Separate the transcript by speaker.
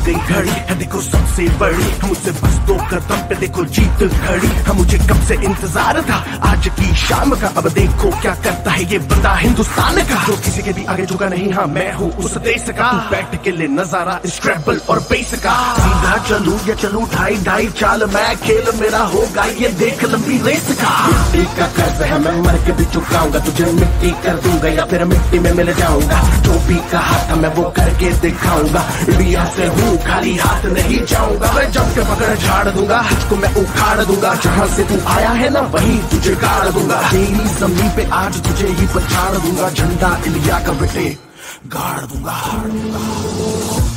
Speaker 1: गई घड़ी है देखो सबसे बड़ी, हम मुझसे बस 2 कदम पे देखो जीत खड़ी। हम मुझे कब से इंतजार था आज की शाम का, अब देखो क्या करता है ये बंदा हिंदुस्तान का। जो किसी के भी आगे झुका नहीं, हाँ मैं हूँ उस देश का। तू बैठ के ले नजारा स्क्रैबल और बेस का। सीधा चलूं या चलूं ढाई ढाई चाल, मैं खेल मेरा होगा ये देख लंबी रेस का। मिट्टी का कर्ज है मैं मर के भी चुकाऊंगा, तुझे मिट्टी कर दूंगा या फिर मिट्टी में मिल जाऊंगा। जो भी कहा था मैं वो करके दिखाऊंगा, इंडिया से हूँ खाली हाथ नहीं जाऊंगा। मैं जम के पकड़ झाड़ दूंगा, तुझको मैं उखाड़ दूंगा। जहाँ से तू आया है ना वहीं तुझे गाड़ दूंगा। तेरी जमीन पे आज तुझे ही पछाड़ दूंगा, झंडा इंडिया का बेटे गाड़ दूंगा।